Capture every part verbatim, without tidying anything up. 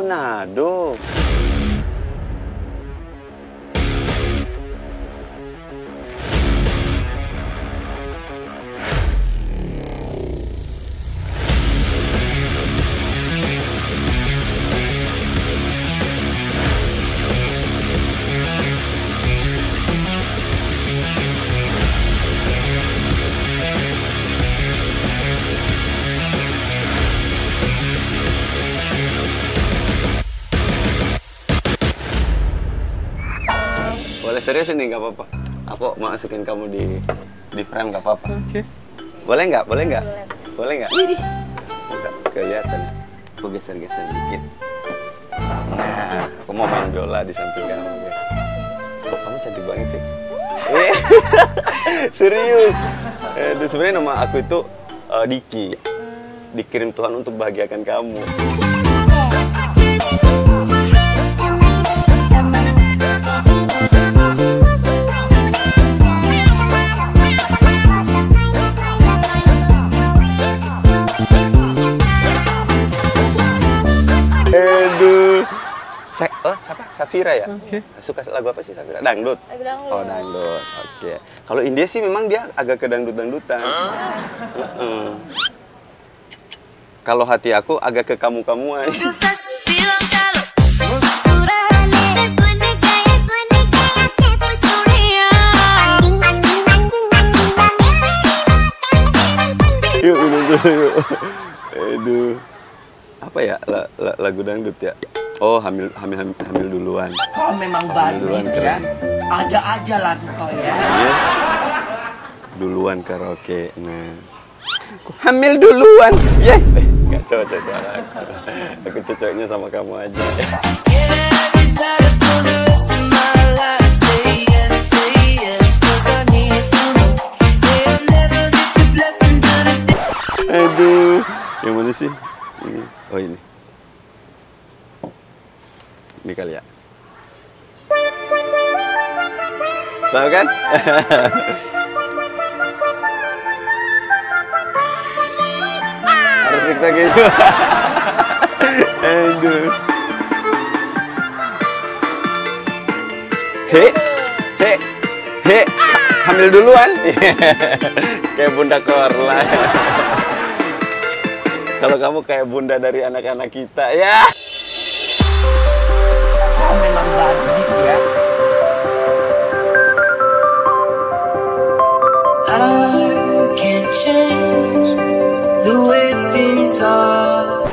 Manado. Boleh serius ini nggak apa-apa. Aku masukin kamu di di frame nggak apa-apa. Oke. Okay. Boleh nggak? Boleh nggak? Boleh nggak? Nggak kelihatan. Aku geser-geser dikit. Nah, aku mau main bola di samping kamu. Ya. Oh, kamu cantik banget sih. Serius. Eh, sebenarnya nama aku itu uh, Diki. Dikirim Tuhan untuk bahagiakan kamu. Aduh. Sa oh, siapa? Safira ya? Oke. Okay. Suka lagu apa sih Safira? Dangdut? Lagu dangdut. Oh, dangdut. Oke. Okay. Kalau India sih memang dia agak ke dangdut-dangdutan. Uh -uh. Kalau hati aku agak ke kamu-kamuan. Yuk, minum dulu yuk. Aduh. Apa ya la, la, lagu dangdut ya? Oh, hamil hamil hamil, hamil duluan. Kau memang bandit ya. Ada aja lagu kau ya. Ya. Duluan karaoke. Nah. Hamil duluan. Ye. Yeah. Eh, enggak cocok suara aku. Aku cocoknya sama kamu aja. Aduh. Yang mana sih? Ini. Oh, ini. Ini kali ya. Tahu kan? Harus dikta gitu. Aduh. He, he, he, hamil duluan. Kayak Bunda Korla. Kalau kamu kayak bunda dari anak-anak kita, ya. Kau memang bandit ya. I can't change the way things are.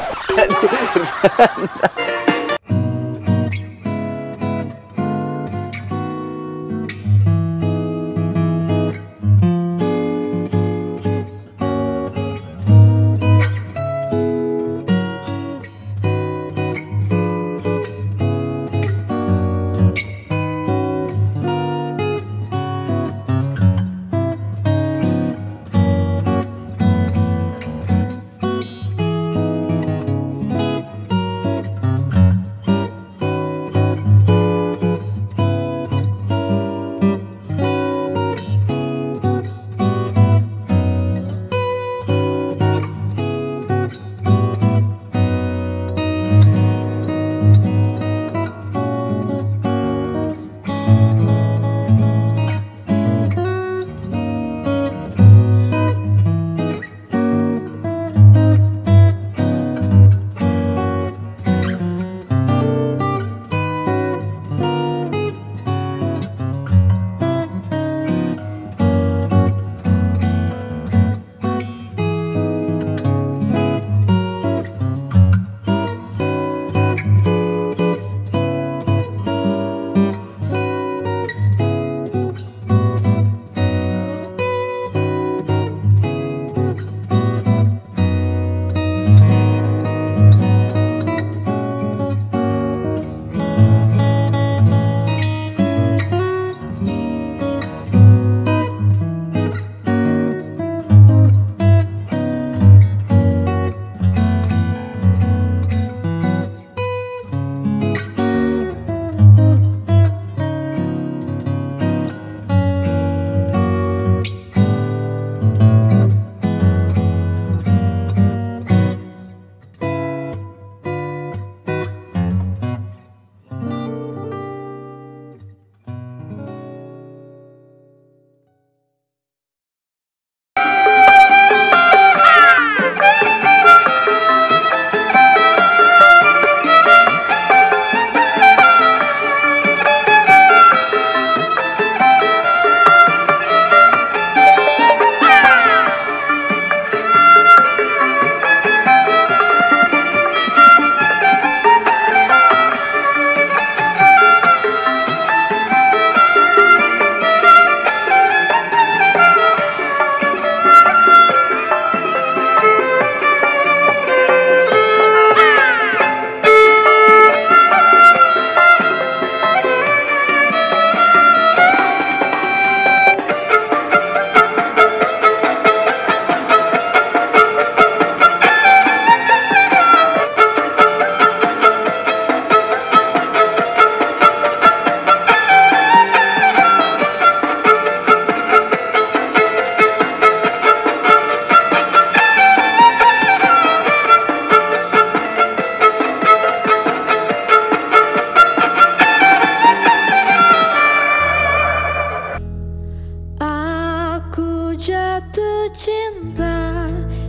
cinta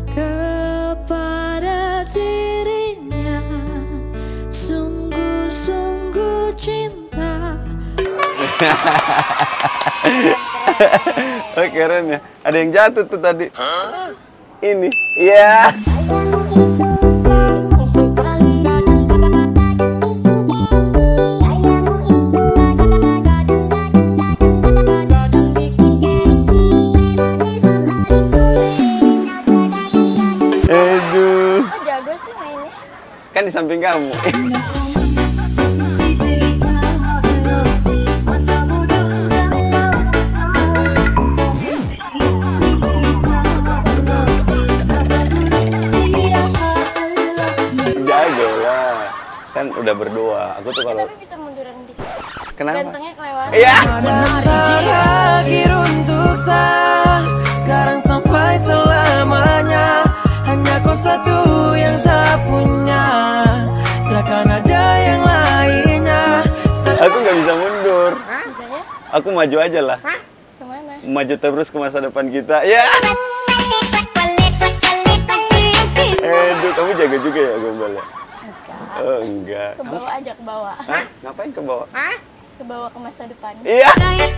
kepada dirinya, sungguh-sungguh cinta. Oh, keren ya. Ada yang jatuh tuh tadi. Ini. Iya. Aduh. Kok jago sih mainnya? Kan di samping kamu. Jago lah. Kan udah berdoa. Aku tuh kalau Tapi bisa munduran dikit. kenapa? Gantengnya kelewatan. Iya. Berakhir untuk saya sekarang sampai selamanya, hanya kau satu yang saya punya, takkan ada yang lainnya. Aku nggak bisa mundur. Bisanya Aku maju aja lah. kemana? Maju terus ke masa depan kita. Ya. Aduh, kamu jaga juga ya gombalnya? Enggak. Oh, enggak. Ke bawah aja ke bawah. Hah? Ngapain ke bawah? Ke bawah ke masa depan. Iya.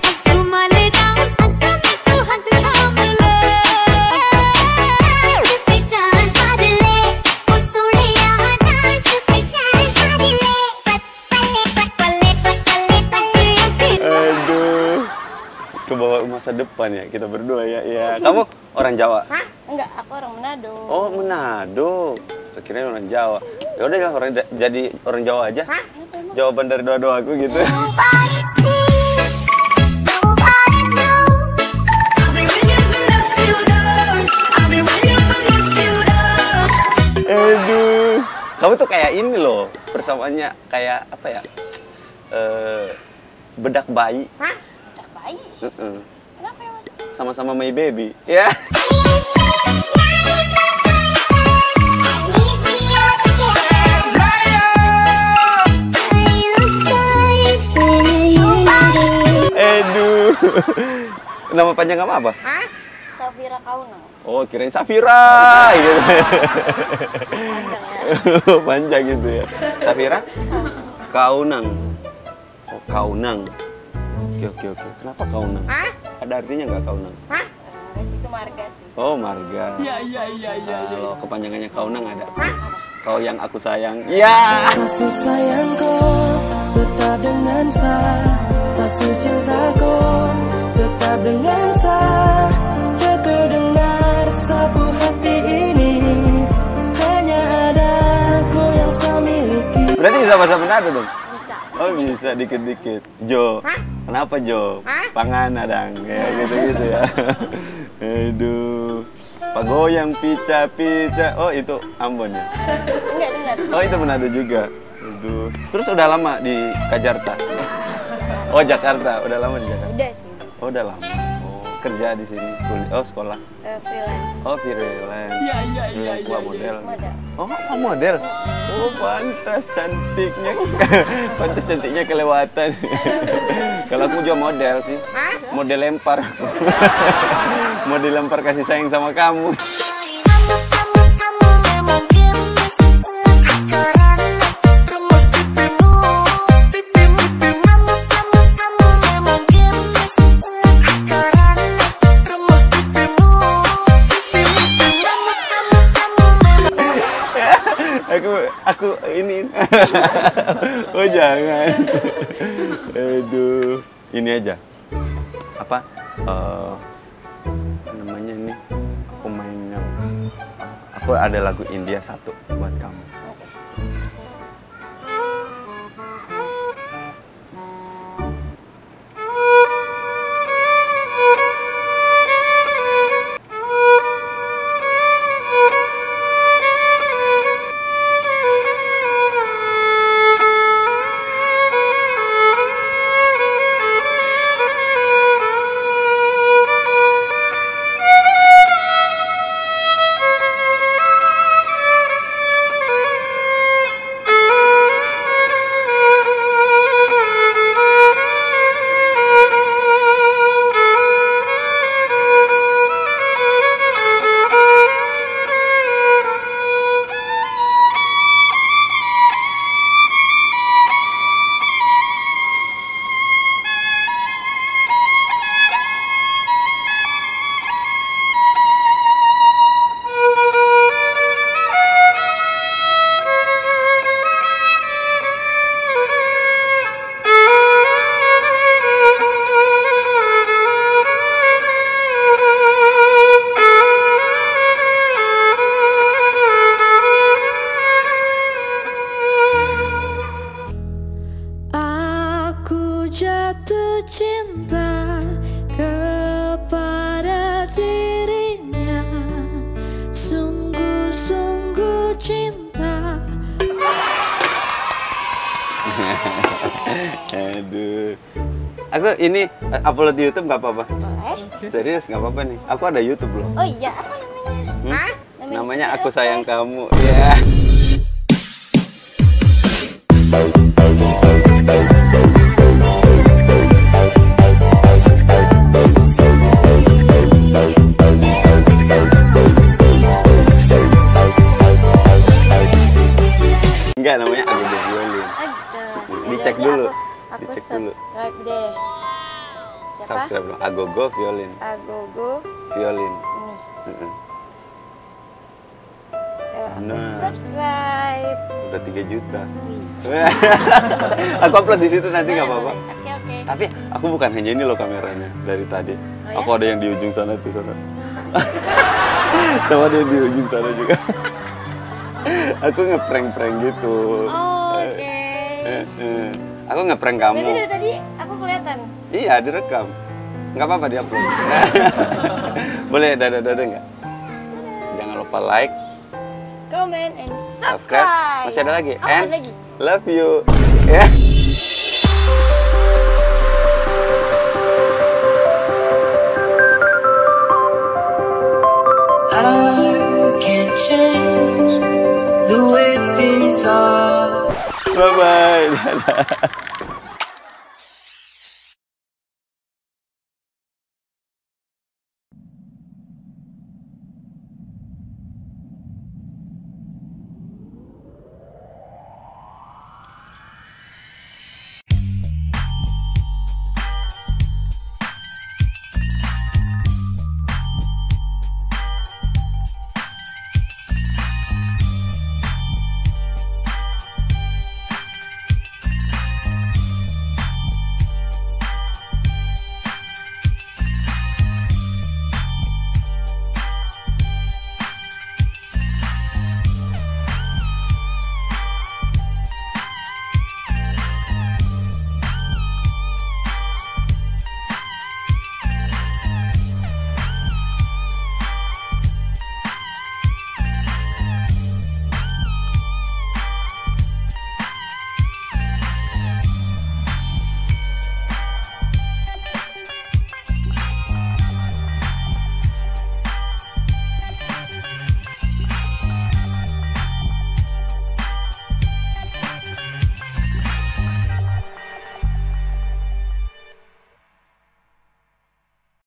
Aduh. Ke bawah ke masa depan ya, kita berdua ya. Iya. Kamu orang Jawa? Enggak, aku orang Manado. Oh, Manado. Saya kira orang Jawa. Ya udah lah, orang jadi orang Jawa aja. Kenapa emang? Jawaban dari doa-doa aku gitu. Aduh, kamu tuh kayak ini loh, persamaannya kayak apa ya? Eh, bedak bayi. Udah bayi. Heeh. Kenapa emang? Sama-sama my baby. Ya. Aduh. Nama panjang kamu apa? Safira Kaunang. Oh, kirain Safira gitu. Panjang ya. Panjang gitu ya. Safira? Kaunang. Oh, Kaunang. Oke, oke, oke. Kenapa Kaunang? Ada artinya nggak Kaunang? Enggak sih, itu marga sih. Oh, marga. Iya, iya, iya, iya. Kalau kepanjangannya Kaunang ada. Kau yang aku sayang. Iya. Sasu sayangku tetap dengan saya, sasu cintaku tetap dengan saya. Jaga dengar sapu hati ini, hanya ada aku yang saya miliki. Berarti bisa bahasa Manado dong? Bisa. Oh, bisa dikit-dikit. Jo. Kenapa Jo? Pangan adang. Ya gitu-gitu ya. Aduh. Pagoyang pica-pica. Oh, itu Ambon ya? Enggak dengar. Oh, itu Manado juga. Aduh. Terus udah lama di Kajarta? Eh. Oh, Jakarta. Udah lama di Jakarta? Udah sih. Oh, udah lama. Oh, kerja di sini. Kul- Oh, sekolah. Eh, freelance. Oh, freelance. Iya, iya, iya, iya. model. Model. Oh, kamu model? Oh, pantas cantiknya. Pantas cantiknya kelewatan. Kalau aku juga model sih. Model lempar. Model lempar kasih sayang sama kamu. Aku aku ini. Oh, jangan. Aduh, ini aja. Apa? Eh, namanya ini pemain yang aku ada lagu India satu buat kamu. Aku ini eh, upload di YouTube nggak apa-apa? Boleh. Serius nggak apa-apa nih. Aku ada YouTube loh. Oh iya, apa namanya? Hmm? Hah? Namanya Aku apa? Sayang Kamu. Ya. Enggak, namanya Agogo Violin. Oh gitu. Dicek Jadi dulu. Aku, aku Dicek dulu. subscribe deh. Siapa? Subscribe dong. Agogo Violin. Agogo. Violin. Ini. Heeh. Ayo, aku Nah. subscribe. Udah tiga juta. Wih. Aku upload di situ nanti nggak Boleh, apa-apa. boleh. Oke oke. Tapi aku bukan hanya ini loh kameranya dari tadi. Oh, ya? Aku ada yang di ujung sana tuh sana. Sama ada yang di ujung sana juga. Aku ngeprank-prank gitu. Oh, oke. Eh, eh. Aku ngeprank kamu. Berarti dari tadi aku kelihatan. Iya, direkam. Nggak apa-apa di-upload. Boleh dada-dada nggak? Jangan lupa like, Comment and subscribe. subscribe. Masih ada lagi. Oh, And ada lagi. love you. Ya. I can't change the way things are. Bye-bye. Dadah.